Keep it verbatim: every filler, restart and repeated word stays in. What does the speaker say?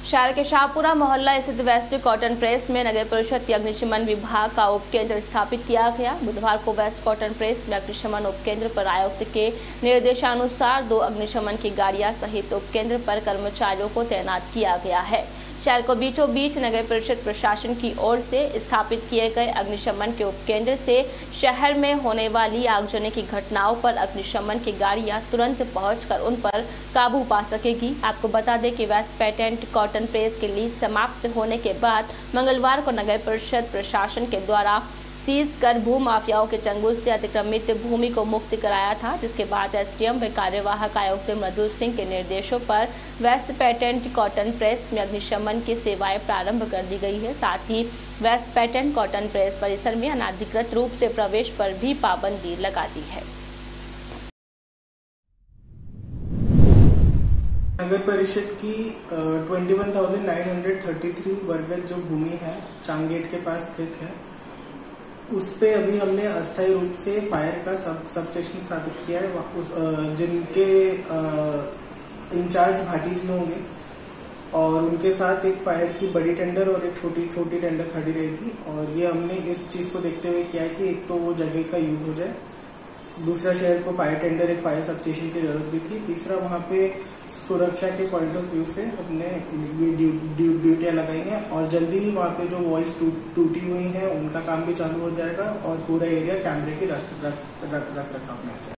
शहर के शाहपुरा मोहल्ला स्थित वेस्ट कॉटन प्रेस में नगर परिषद के अग्निशमन विभाग का उपकेंद्र स्थापित किया गया। बुधवार को वेस्ट कॉटन प्रेस में अग्निशमन उपकेंद्र पर आयुक्त के निर्देशानुसार दो अग्निशमन की गाड़ियां सहित उपकेंद्र पर कर्मचारियों को तैनात किया गया है। शहर को बीचों बीच नगर परिषद प्रशासन की ओर से स्थापित किए गए अग्निशमन के उपकेंद्र से शहर में होने वाली आगजनी की घटनाओं पर अग्निशमन की गाड़ियां तुरंत पहुंचकर उन पर काबू पा सकेगी। आपको बता दें कि वेस्ट पेटेंट कॉटन प्रेस के लीज समाप्त होने के बाद मंगलवार को नगर परिषद प्रशासन के द्वारा सीज कर भू माफियाओं के चंगुल से अतिक्रमित भूमि को मुक्त कराया था, जिसके बाद एसडीएम व कार्यवाहक आयुक्त मृदुल सिंह के निर्देशों पर वेस्ट पेटेंट कॉटन प्रेस में अग्निशमन की सेवाएं प्रारंभ कर दी गई है। साथ ही वेस्ट पेटेंट कॉटन प्रेस परिसर में अनाधिकृत रूप से प्रवेश पर भी पाबंदी लगा दी है। नगर परिषद की इक्कीस हज़ार नौ सौ तैंतीस वर्ग गज जो भूमि है चांगेट के पास स्थित है, उस पे अभी हमने अस्थायी रूप से फायर का सब सब स्टेशन स्थापित किया है। उस जिनके इंचार्ज भाटी जी होंगे और उनके साथ एक फायर की बड़ी टेंडर और एक छोटी छोटी टेंडर खड़ी रहेगी। और ये हमने इस चीज को देखते हुए किया है कि एक तो वो जगह का यूज हो जाए, दूसरा शहर को फायर टेंडर एक फायर सब स्टेशन की जरूरत भी थी, तीसरा वहाँ पे सुरक्षा के पॉइंट ऑफ व्यू से हमने ये ड्यूटियां लगाई हैं। और जल्दी ही वहाँ पे जो वॉल्स टूटी हुई हैं उनका काम भी चालू हो जाएगा और पूरा एरिया कैमरे की रख रख रख रख रखाव में आ जाएगा।